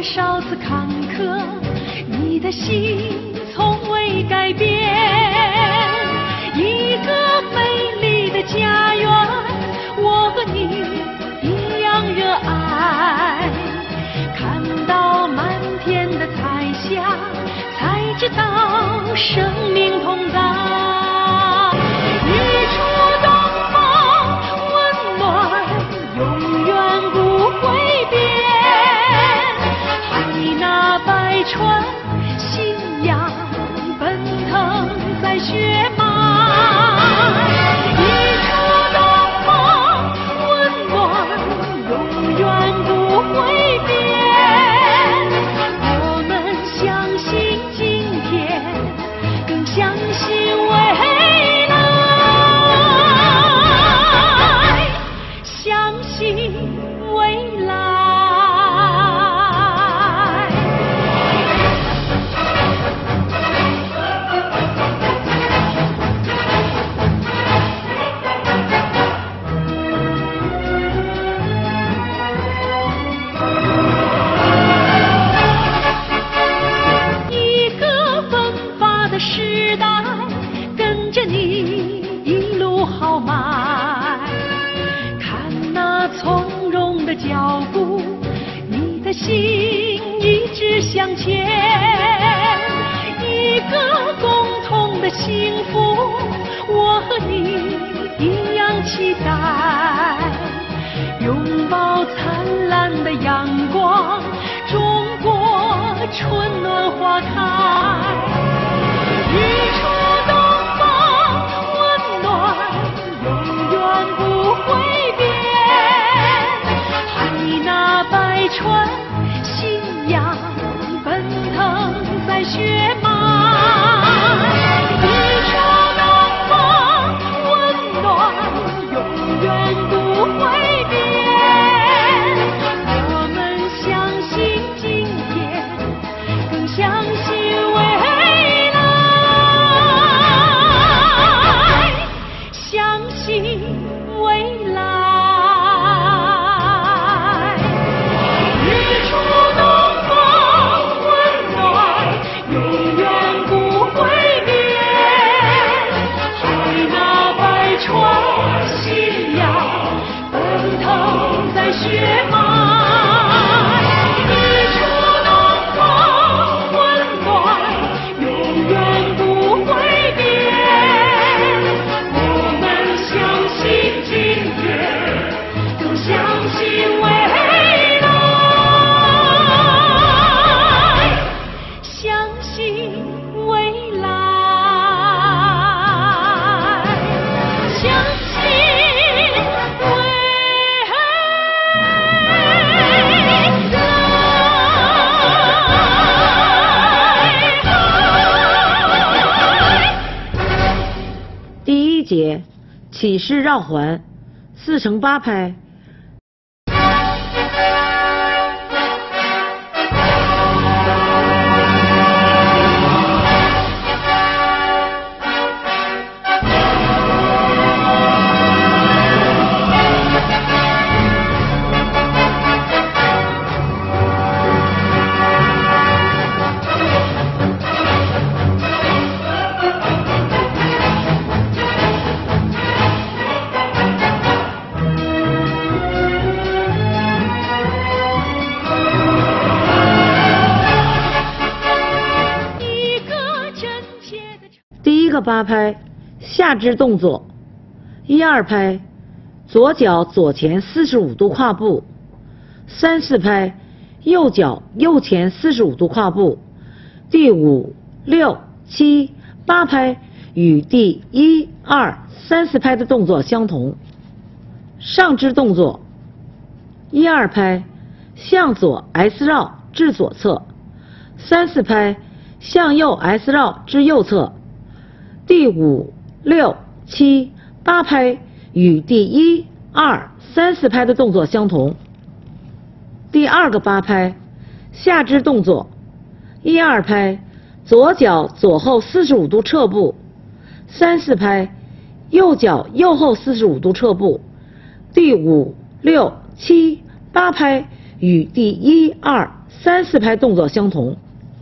少次坎坷，你的心从未改变。一个美丽的家园，我和你一样热爱。看到满天的彩霞，才知道生命同在。一处东方温暖，永远不会变。海纳百川，信仰奔腾在血脉。一处东方温暖，永远不会变。我们相信今天，更相信未来，相信未来。一个奋发的时代，跟着你一路豪迈。看那从容的脚步，你的心一直向前。一个共同的幸福，我和你一样期待。拥抱灿烂的阳光，中国春暖花开。一处东方温暖，永远不会变。海纳百川，信仰奔腾在血脉。一处东方温暖，永远不会变。我们相信今天，更相信未来，相信未来。一处东方温暖，永远不会变。海纳百川，信仰奔腾在血脉。一处东方温暖，永远不会变。我们相信今天，更相信未来，相信未来，相信未来。 第一节起势绕环，4×8拍。第一个8拍，下肢动作：1、2拍，左脚左前45度跨步；3、4拍，右脚右前45度跨步。第5、6、7、8拍与第1、2、3、4拍的动作相同。上肢动作：1、2拍，向左 S 绕至左侧；3、4拍，向右 S 绕至右侧。第5、6、7、8拍与第1、2、3、4拍的动作相同。第2个8拍，下肢动作：1、2拍，左脚左后45度撤步；3、4拍，右脚右后45度撤步。第5、6、7、8拍与第1、2、 3、4拍动作相同。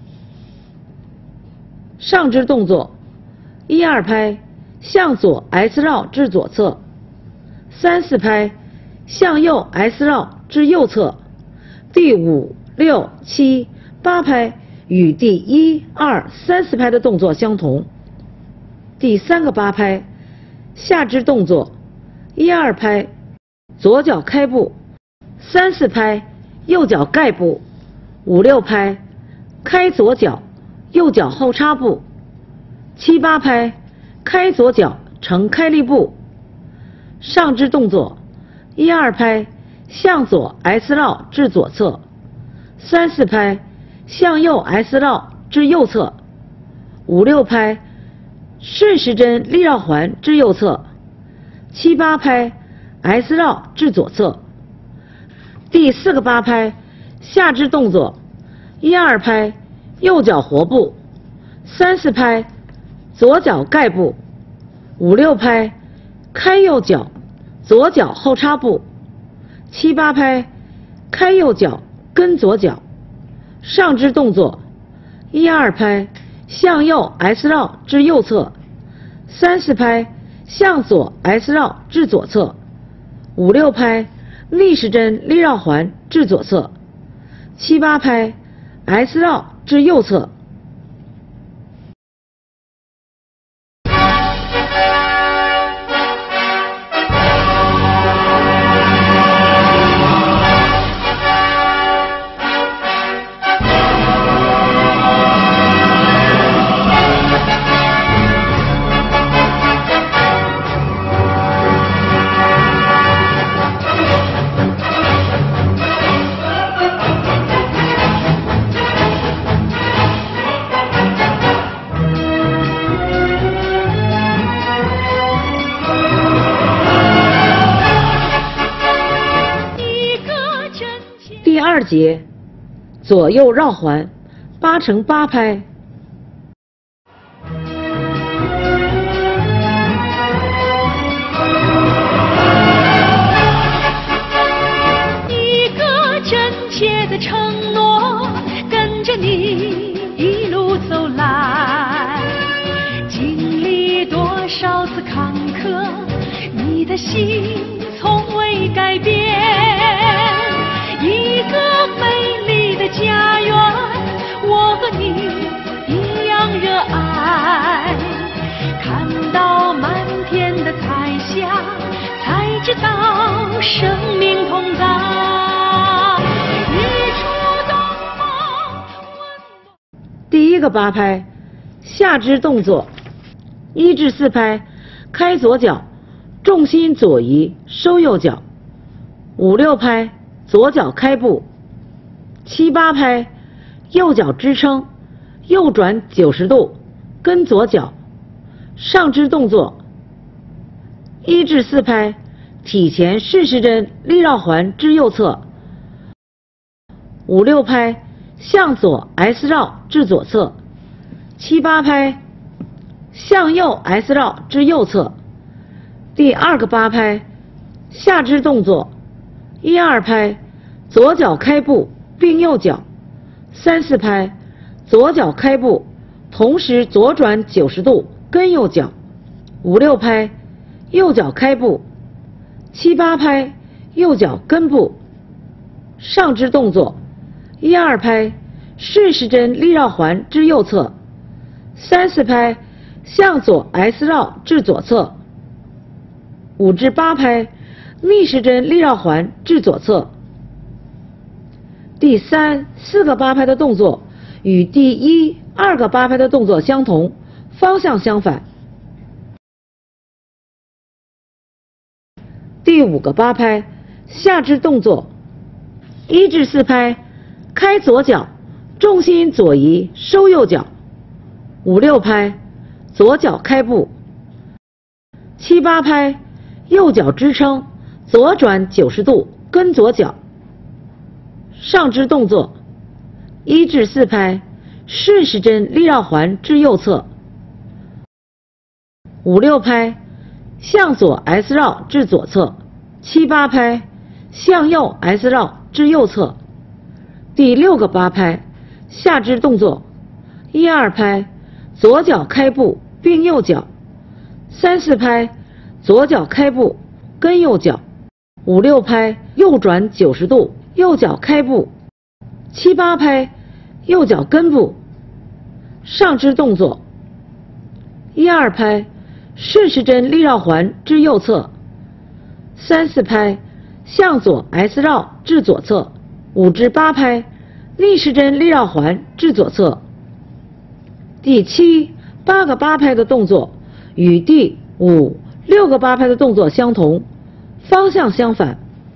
上肢动作：1、2拍向左 S 绕至左侧，3、4拍向右 S 绕至右侧。第5、6、7、8拍与第1、2、3、4拍的动作相同。第3个8拍下肢动作：1、2拍左脚开步，3、4拍右脚盖步，5、6拍开左脚右脚后插步，7、8拍开左脚成开立步。上肢动作：1、2拍向左 S 绕至左侧，3、4拍向右 S 绕至右侧，5、6拍顺时针立绕环至右侧，7、8拍 S 绕至左侧。第4个8拍下肢动作：1、2拍右脚活步，3、4拍左脚盖步，5、6拍开右脚左脚后插步，7、8拍开右脚跟左脚。上肢动作：1、2拍向右 S 绕至右侧，3、4拍向左 S 绕至左侧，5、6拍逆时针立绕环至左侧，7、8拍 S 绕至右侧。第2节左右绕环8乘8拍。 一个真切的承诺，跟着你一路走来，经历多少次坎坷，你的心从未改变。一个美丽的家园，我和你一样热爱。看到满天的彩霞，才知道生命同在。一处东方温暖。 第1个8拍下肢动作：1至4拍开左脚，重心左移收右脚，5、6拍左脚开步，7、8拍右脚支撑，右转90度跟左脚。上肢动作：1至4拍体前顺时针立绕环至右侧，5、6拍向左 S 绕至左侧，7、8拍向右 S 绕至右侧。第2个8拍下肢动作：1、2拍左脚开步并右脚，3、4拍左脚开步同时左转90度跟右脚，5、6拍右脚开步，7、8拍右脚跟步。上肢动作：1、2拍顺时针立绕环至右侧，3、4拍向左 S 绕至左侧，5至8拍逆时针立绕环至左侧。第3、4个8拍的动作与第1、2个8拍的动作相同，方向相反。第5个8拍下肢动作：1至4拍开左脚，重心左移收右脚，5、6拍左脚开步，7、8拍右脚支撑，左转90度跟左脚。上肢动作：1至4拍顺时针立绕环至右侧，5、6拍向左 S 绕至左侧，7、8拍向右 S 绕至右侧。 第6个八拍，下肢动作：1、2拍，左脚开步并右脚；3、4拍，左脚开步跟右脚；5、6拍，右转90度，右脚开步；7、8拍，右脚跟步。上肢动作：1、2拍，顺时针立绕环至右侧；3、4拍，向左 S 绕至左侧；5至8拍，逆时针立绕环至左侧。第7、8个八拍的动作与第5、6个八拍的动作相同，方向相反。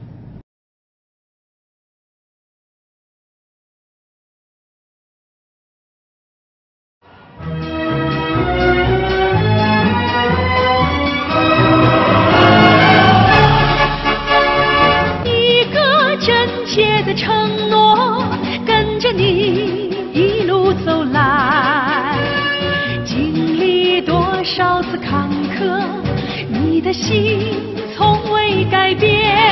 一个真切的承诺，跟着你一路走来，经历多少次坎坷，你的心从未改变。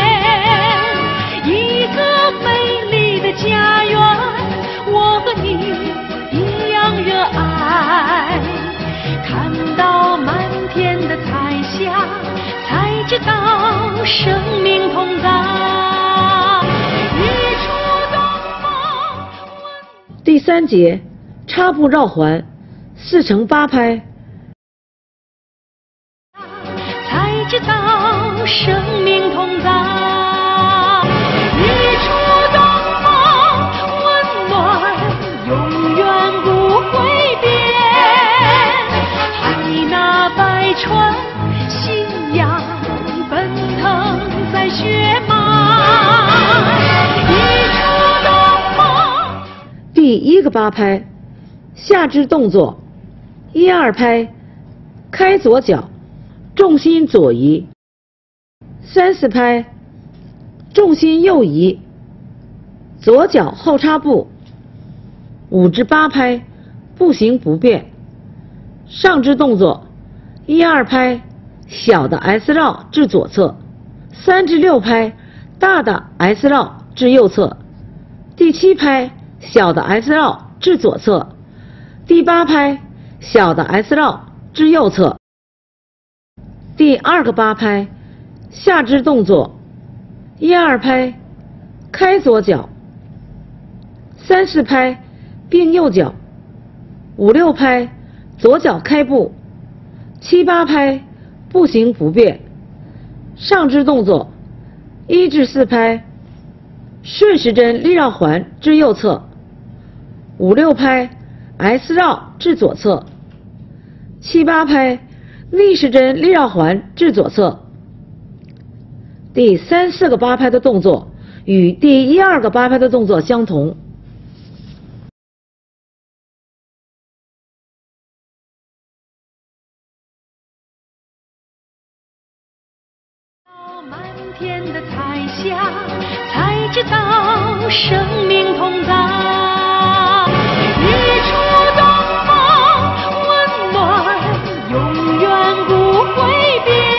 一个美丽的家园，我和你一样热爱。看到满天的彩霞，才知道生命同在。一触东风。 第3节，插步绕环，4乘8拍。 才知道生命同在，一触东风，温暖永远不会变。海纳百川，信仰奔腾在血脉，一触东风。 第1个八拍，下肢动作：1、2拍，开左脚，重心左移；3、4拍，重心右移，左脚后插步；5至8拍，步行不变。上肢动作：1、2拍，小的 S 绕至左侧；3至6拍，大的 S 绕至右侧；第7拍，小的 S 绕至左侧；第8拍，小的 S 绕至右侧。第2个八拍，下肢动作：1、2拍，开左脚；3、4拍，并右脚；5、6拍，左脚开步；7、8拍，步行不变。上肢动作：1至4拍，顺时针立绕环至右侧；5、6拍，S 绕至左侧；7、8拍，逆时针立绕环至左侧。第3、4个八拍的动作与第1、2个八拍的动作相同。 满天的彩霞，才知道生命同在。一触东风，温暖永远不会变。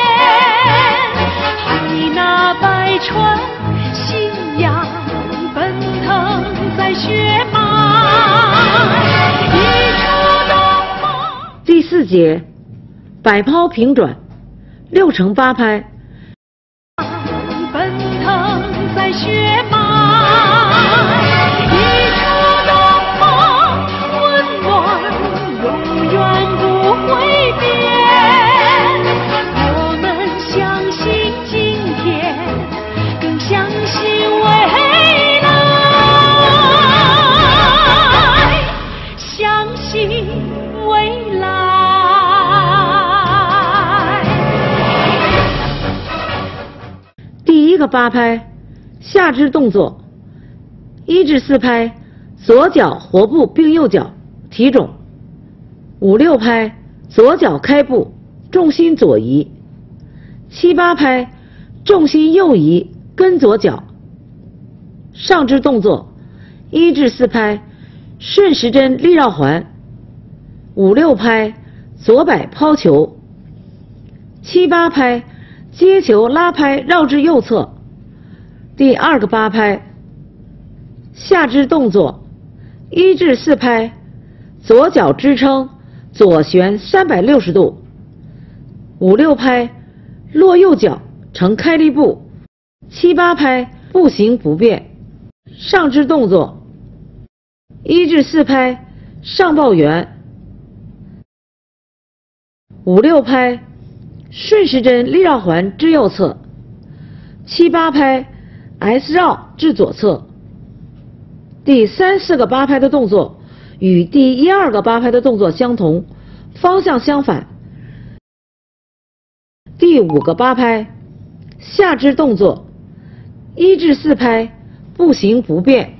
海纳百川，信仰奔腾在血脉。一触东风。 第4节，摆抛平转，6乘8拍。 奔腾在血脉，一触东风，温暖永远不会变。我们相信今天，更相信未来，相信未来。 第1个八拍，下肢动作：1至4拍，左脚活步并右脚提踵；5、6拍，左脚开步，重心左移；7、8拍，重心右移跟左脚。上肢动作：1至4拍，顺时针立绕环；5、6拍，左摆抛球；7、8拍，接球拉拍绕至右侧。第2个八拍， 下肢动作1至4拍，左脚支撑，左旋360度；5、6拍，落右脚成开立步；7、8拍，步行不变。上肢动作1至4拍，上抱圆；5、6拍，顺时针立绕环至右侧；7、8拍 S 绕至左侧。第3、4个8拍的动作与第1、2个8拍的动作相同，方向相反。第5个8拍，下肢动作1至4拍，步行不变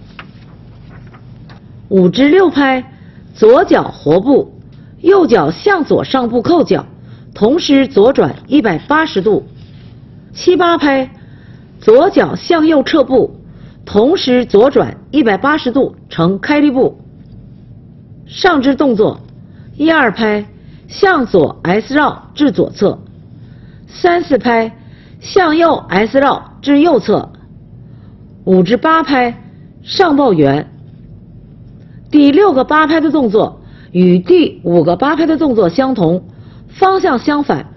；5至6拍，左脚活步，右脚向左上步扣脚，同时左转180度；7、8拍，左脚向右撤步，同时左转180度成开立步。上肢动作1、2拍，向左 S 绕至左侧；3、4拍，向右 S 绕至右侧；5至8拍，上抱圆。第6个8拍的动作与第5个8拍的动作相同，方向相反。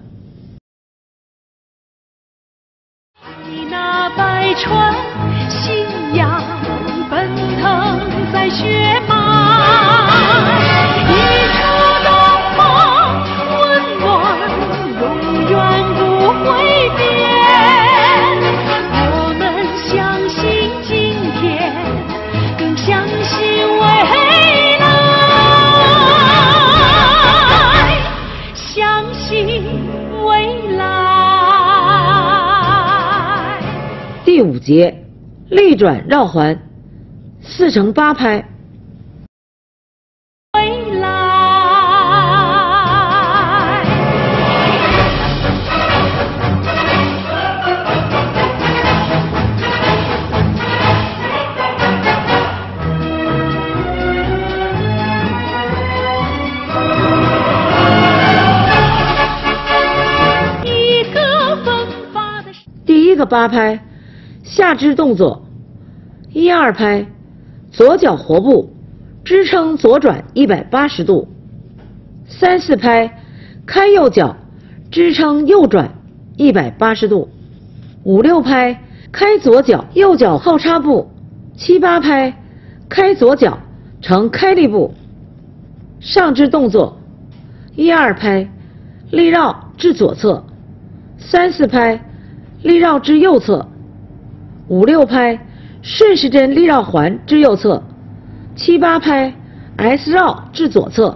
你那百川信仰奔腾在血脉，一触动梦温暖，永远不会变。我们相信今天，更相信未来，相信未来。 第5节立转绕环4乘8拍。 未来。一个奋发的第1个8拍，下肢动作1、2拍，左脚活步，支撑左转180度；3、4拍，开右脚，支撑右转180度；5、6拍，开左脚，右脚后插步；7、8拍，开左脚成开立步。上肢动作1、2拍，立绕至左侧；3、4拍，立绕至右侧；5、6拍，顺时针立绕环至右侧；7、8拍 S 绕至左侧。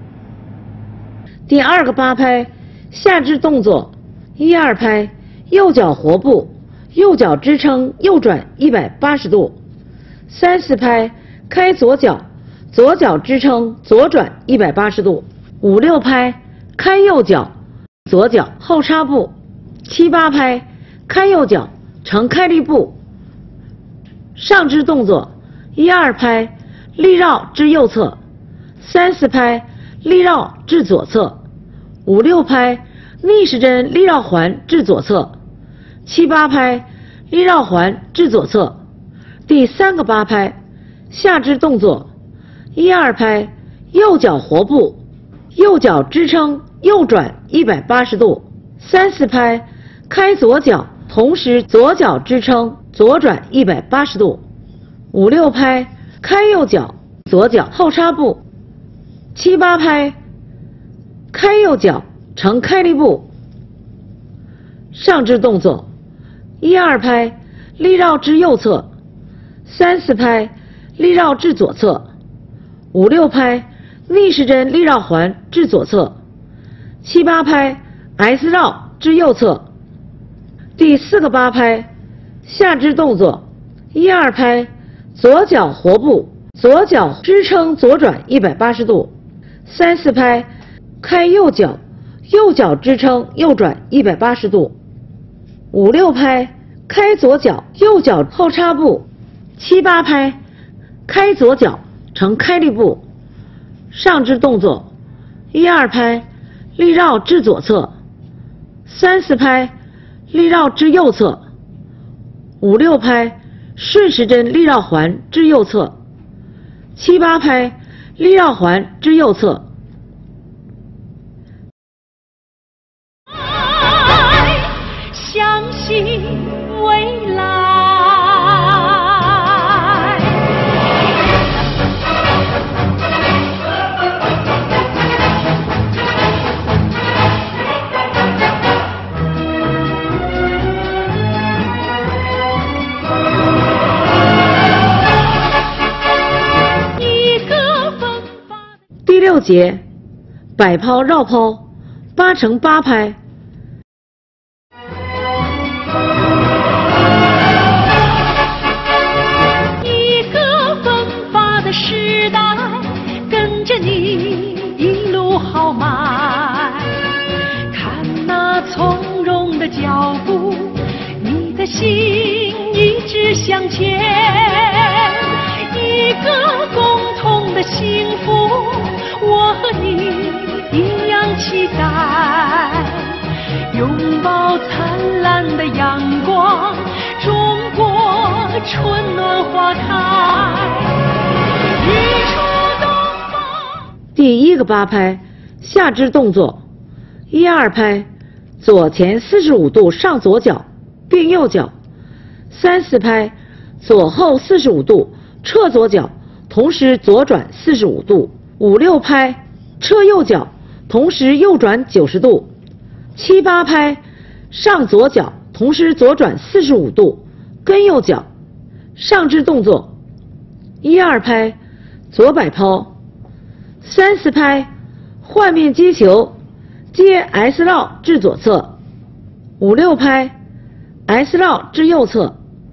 第2个8拍，下肢动作1、2拍，右脚活步，右脚支撑右转180度；3、4拍，开左脚，左脚支撑左转180度；5、6拍，开右脚，左脚后插步；7、8拍，开右脚成开立步。上肢动作1、2拍，立绕至右侧；3、4拍，立绕至左侧；5、6拍，逆时针立绕环至左侧；7、8拍，立绕环至左侧。第3个8拍，下肢动作1、2拍，右脚活步，右脚支撑右转180度；3、4拍，开左脚，同时左脚支撑左转180度；5、6拍，开右脚，左脚后插步；7、8拍，开右脚成开立步。上肢动作1、2拍，立绕至右侧；3、4拍，立绕至左侧；5、6拍，逆时针立绕环至左侧；7、8拍 S 绕至右侧。第4个8拍，下肢动作1、2拍，左脚活步，左脚支撑左转180度；3、4拍，开右脚，右脚支撑右转180度；5、6拍，开左脚，右脚后插步；7、8拍，开左脚成开立步。上肢动作1、2拍，立绕至左侧；3、4拍，立绕至右侧；5、6拍， 顺时针立绕环至右侧，7、8拍立绕环至右侧。 相信未来。 第6节，摆抛绕抛，8乘8拍。 一个奋发的时代，跟着你一路豪迈，看那从容的脚步，你的心一直向前，一个共同的幸福。我和你一样期待，拥抱灿烂的阳光，中国春暖花开，日出东方。 第1个8拍，下肢动作，1、2拍，左前45度上左脚，并右脚；3、4拍，左后45度撤左脚，同时左转45度。5、6拍，撤右脚，同时右转90度。7、8拍，上左脚，同时左转45度，跟右脚。上肢动作：1、2拍，左摆抛；3、4拍，换面接球，接 S 绕至左侧；5、6拍 ，S 绕至右侧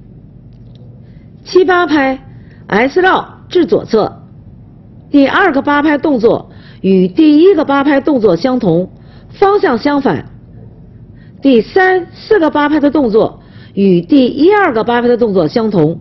；7、8拍 ，S 绕至左侧。第2个8拍动作与第1个8拍动作相同，方向相反。第3、4个8拍的动作与第1、2个8拍的动作相同。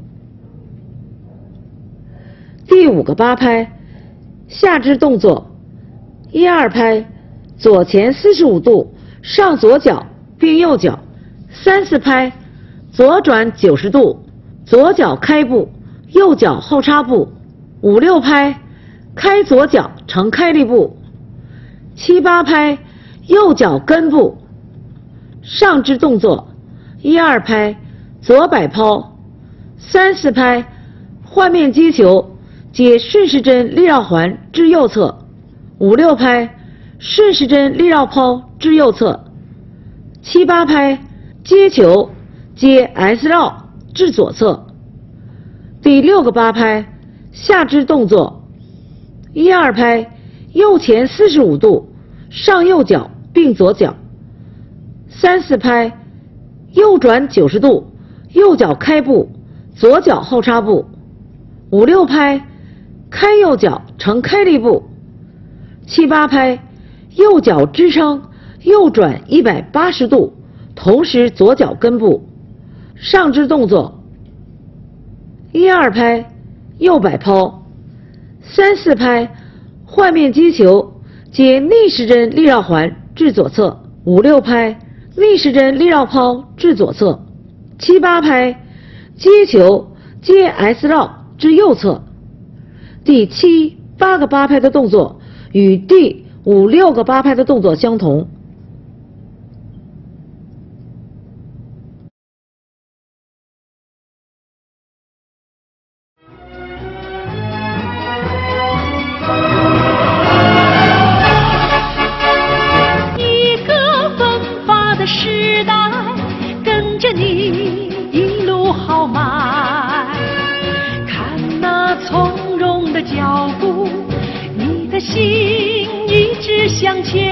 第5个8拍，下肢动作：1、2拍，左前45度上左脚并右脚；3、4拍，左转90度，左脚开步，右脚后插步；5、6拍，开左脚成开立步；7、8拍，右脚跟步。上肢动作：1、2拍，左摆抛；3、4拍，换面接球，接顺时针立绕环至右侧；5、6拍，顺时针立绕抛至右侧；7、8拍，接球，接 S 绕至左侧。第6个8拍，下肢动作：1、2拍，右前45度上右脚并左脚；3、4拍，右转90度，右脚开步，左脚后插步；5、6拍，开右脚成开立步；7、8拍，右脚支撑，右转180度，同时左脚跟步。上肢动作：1、2拍，右摆抛；3、4拍，换面接球，接逆时针立绕环至左侧；5、6拍，逆时针立绕抛至左侧；7、8拍，接球，接 S 绕至右侧。第7、8个8拍的动作与第5、6个8拍的动作相同。 一个奋发的时代，跟着你一路豪迈，看那从容的脚步，你的心一直向前，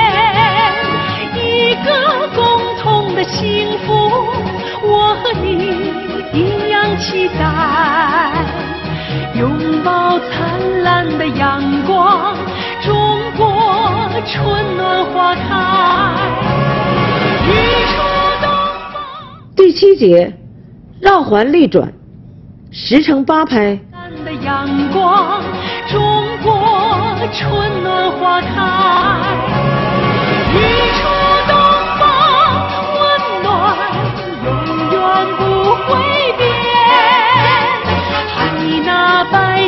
一个共同的幸福，我和你一样期待，拥抱灿烂的阳光，中国春暖花开，日出东方。 第7节，绕环立转，10乘8拍。 的阳光，中国春暖花开，日出东方，温暖永远不会变。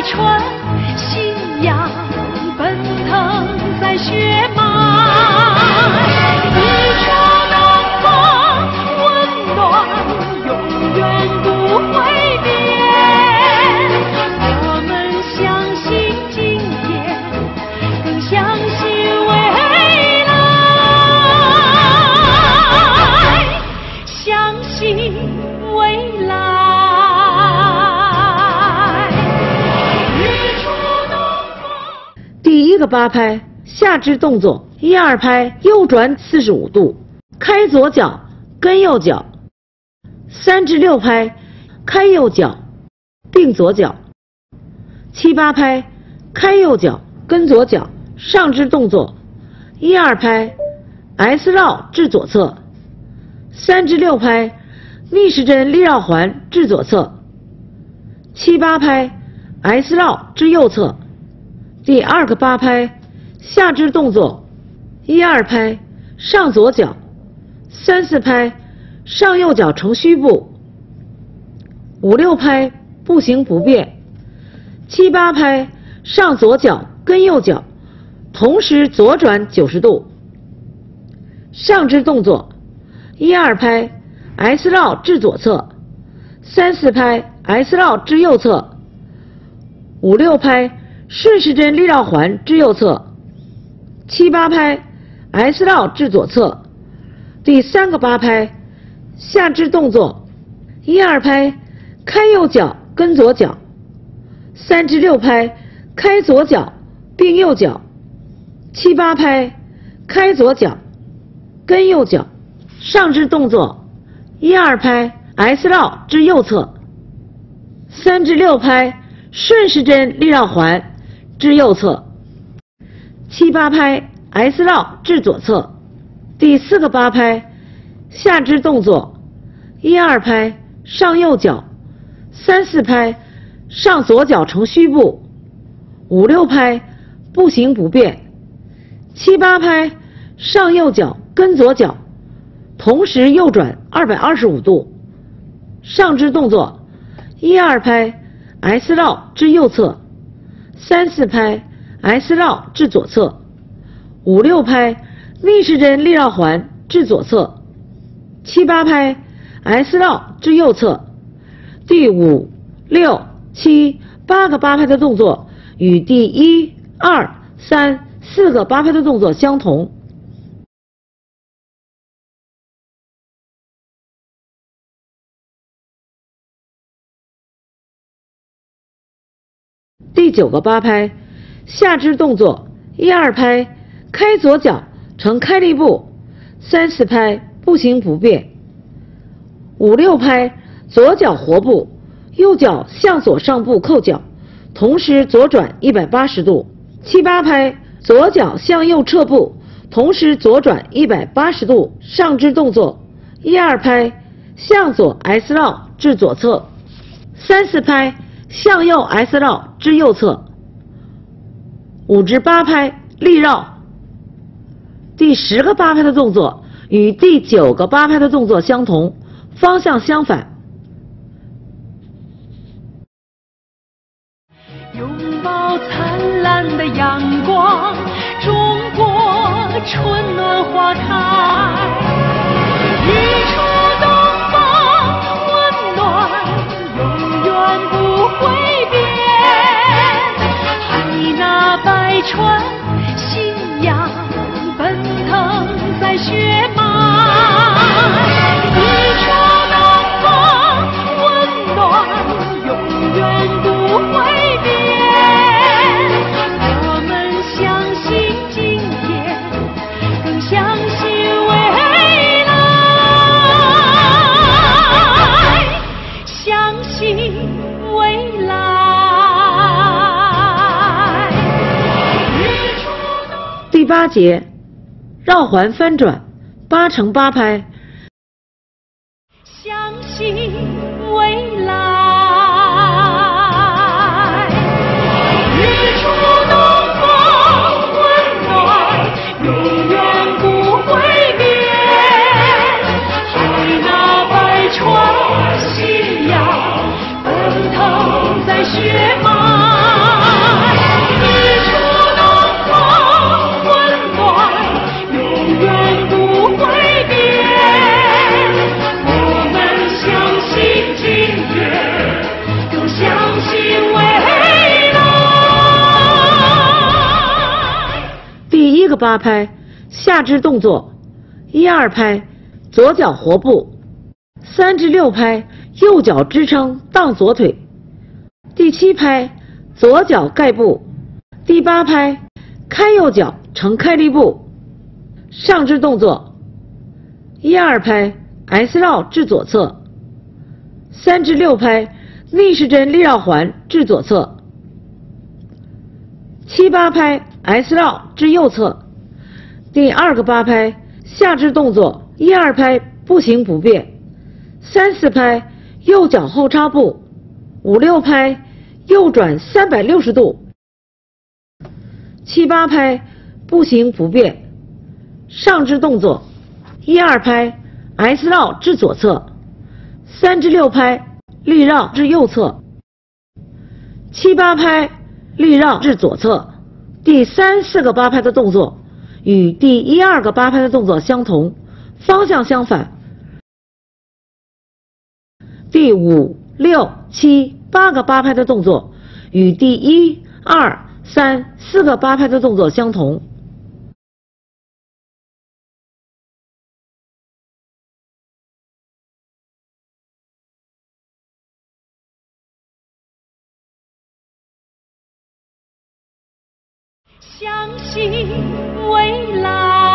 春，信仰奔腾在血脉。一处东风，温暖永远不会变。我们相信今天，更相信未来。相信未来。 第一个八拍下肢动作，1、2拍右转45度，开左脚跟右脚；3至6拍开右脚并左脚；7、8拍开右脚跟左脚。上肢动作：1、2拍 S 绕至左侧；3至6拍逆时针立绕环至左侧；7、8拍 S 绕至右侧。第2个八拍下肢动作：1、2拍上左脚；3、4拍上右脚成虚步；5、6拍步行不变；7、8拍上左脚跟右脚，同时左转90度。上肢动作：1、2拍 S 绕至左侧；3、4拍 S 绕至右侧；5、6拍顺时针立绕环至右侧；7、8拍 S 绕至左侧。第3个八拍下肢动作：1、2拍开右脚跟左脚；3至6拍开左脚并右脚；7、8拍开左脚跟右脚。上肢动作：1、2拍 S 绕至右侧；3至6拍顺时针立绕环至右侧；7、8拍 S 绕至左侧。第4个八拍下肢动作：1、2拍上右脚；3、4拍上左脚成虚步；5、6拍步行不变；7、8拍上右脚跟左脚，同时右转225度。上肢动作：1、2拍 S 绕至右侧；3、4拍 S 绕至左侧；5、6拍逆时针立绕环至左侧；7、8拍 S 绕至右侧。第5、6、7、8个八拍的动作与第1、2、3、4个八拍的动作相同。第9个八拍下肢动作：1、2拍开左脚成开立步；3、4拍步行不变；5、6拍左脚活步，右脚向左上步扣脚，同时左转180度；7、8拍左脚向右撤步，同时左转180度。上肢动作：1、2拍向左 S 绕至左侧；3、4拍向右 S 绕至右侧；5至8拍立绕。第10个八拍的动作与第9个八拍的动作相同，方向相反。 拥抱灿烂的阳光，中国春暖花开。一处东风，温暖永远不会变。海纳百川，信仰奔腾在血脉。一处东风，温暖永远不会变。我们相信今天，更相信未来。相信未来。 第8节绕环翻转8乘8拍。 相信未来。日出东风，温暖永远不会变。海纳百川，信仰奔腾在血脉。 个8拍下肢动作，1、2拍左脚活步，3至6拍右脚支撑荡左腿，第7拍左脚盖步，第8拍开右脚成开立步。上肢动作，1、2拍 S 绕至左侧，3至6拍逆时针立绕环至左侧，7、8拍 S 绕至右侧。第2个8拍下肢动作，1、2拍步行不变，3、4拍右脚后插步，5、6拍右转360度，7、8拍步行不变。上肢动作，1、2拍 S 绕至左侧，3至6拍立绕至右侧，7、8拍立绕至左侧。第3、4个8拍的动作与第1、2个8拍的动作相同，方向相反。第5、6、7、8个8拍的动作与第1、2、3、4个8拍的动作相同。 相信未来，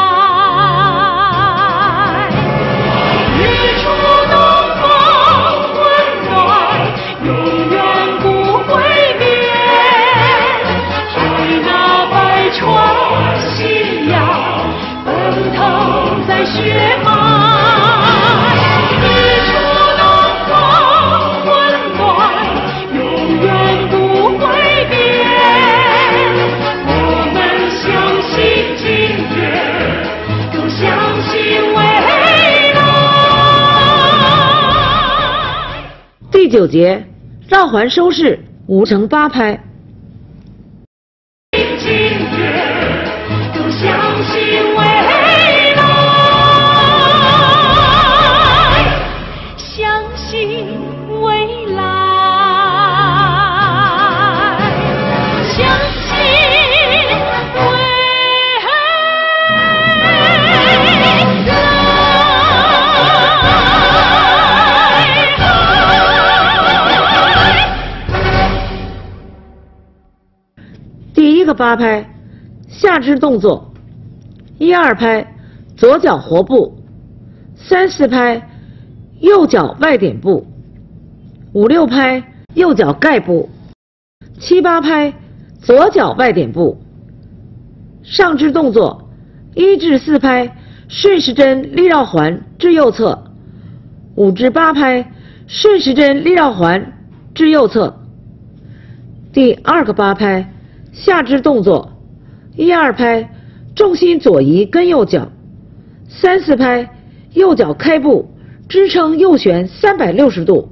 日出东方温暖，永远不会变。海纳百川信仰，奔腾在血脉。日出东方温暖，永远不会变。 第9节绕环收式5乘8拍。第1个8拍下肢动作，1、2拍左脚活步，3、4拍右脚外点步，5、6拍右脚盖步，7、8拍左脚外点步。上肢动作1至4拍顺时针立绕环至右侧，5至8拍顺时针立绕环至右侧。第2个8拍下肢动作1、2拍重心左移跟右脚，3、4拍右脚开步支撑右旋360度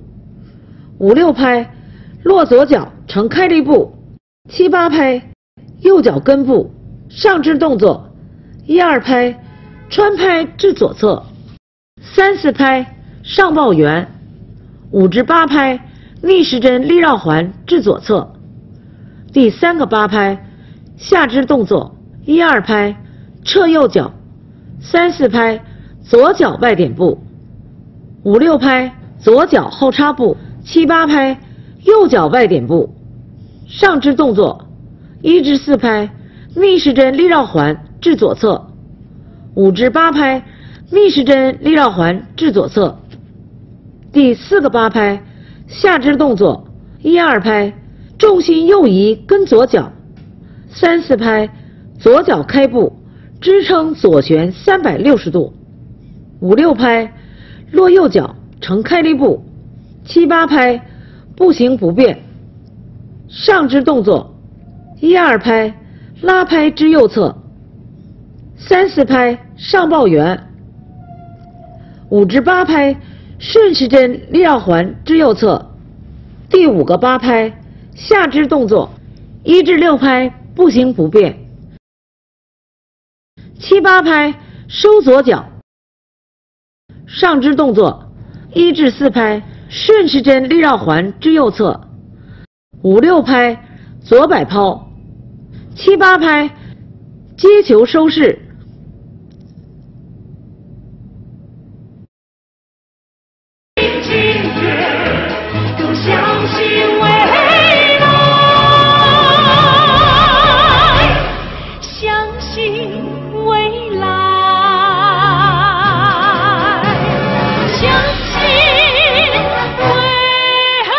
，5、6拍落左脚成开立步，7、8拍右脚跟步。上肢动作1、2拍穿拍至左侧，3、4拍上抱圆，5至8拍逆时针立绕环至左侧。第3个8拍下肢动作1、2拍撤右脚，3、4拍左脚外点步，5、6拍左脚后插步，7、8拍右脚外点步。上肢动作1至4拍逆时针立绕环至左侧，5至8拍逆时针立绕环至左侧。第4个8拍下肢动作1、2拍重心右移跟左脚，3、4拍左脚开步支撑左旋360度，5、6拍落右脚成开立步，7、8拍步行不变。上肢动作1、2拍拉拍至右侧，3、4拍上抱圆，5至8拍顺时针立绕环至右侧。第5个8拍下肢动作1至6拍步行不变，7、8拍收左脚。上肢动作1至4拍顺时针立绕环至右侧，5、6拍左摆抛，7、8拍接球收视。 更相信未来，相信未来，相信未来。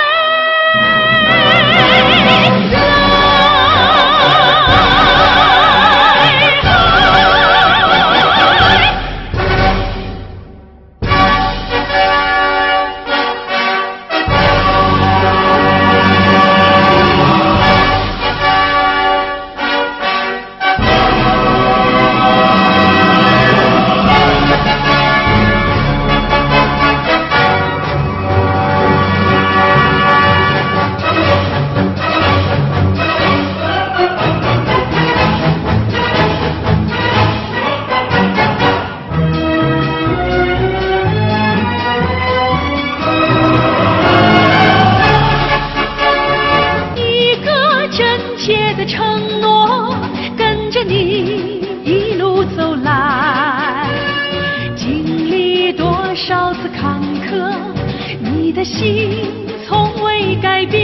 的承诺，跟着你一路走来，经历多少次坎坷，你的心从未改变。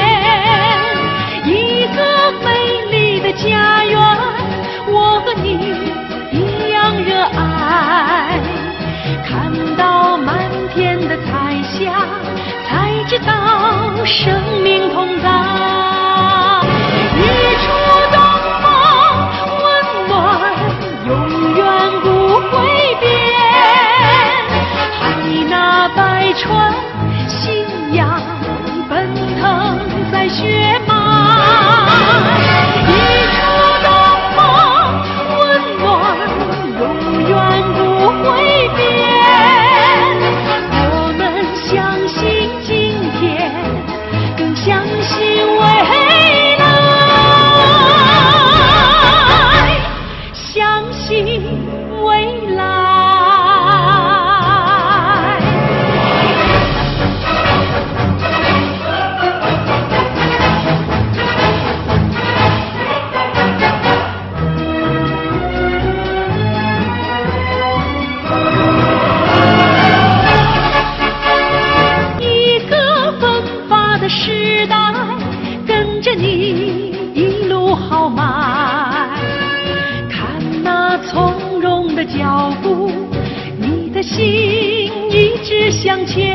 一个美丽的家园，我和你一样热爱。看到满天的彩霞，才知道生命同在。一处东方温暖，永远不会变。海纳百川，信仰奔腾在血脉。一处东方温暖，永远不会变。我们相信今天，更相信未来。相信未来。一个奋发的时代，跟着你一路豪迈。从容的脚步，你的心一直向前。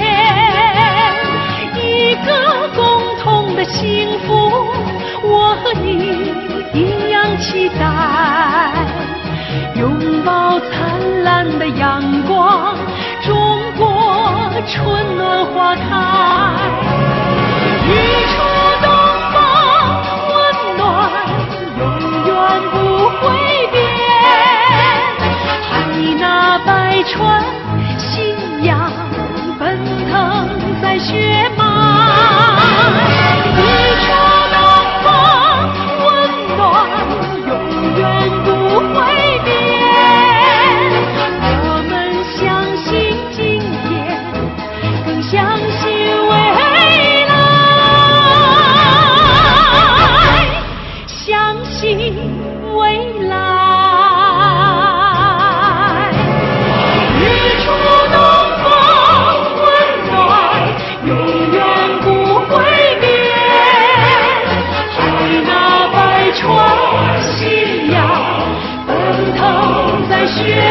一个共同的幸福，我和你一样期待。拥抱灿烂的阳光，中国春暖花开。一处东方温暖，永远不会变。海纳百川，信仰奔腾在血脉。一处东方温暖，永远不会变。我们相信今天，更相信未来。相信未来。信仰奔腾在血